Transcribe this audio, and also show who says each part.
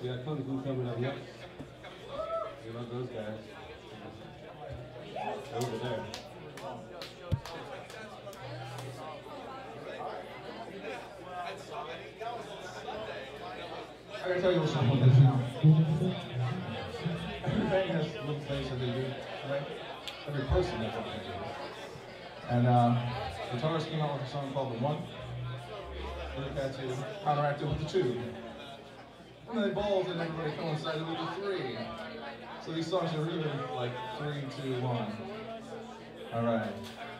Speaker 1: We got Kung Fu coming up next. You love those guys. Over there.
Speaker 2: I gotta tell you what's up with this now. Every band has little things that they do, right? Every person has something to do. And guitarist came out with a song called The One. Other cats here counteracted with the Two. And then they evolved and everybody coincided with the Three. So these songs are really like 3, 2, 1. All right.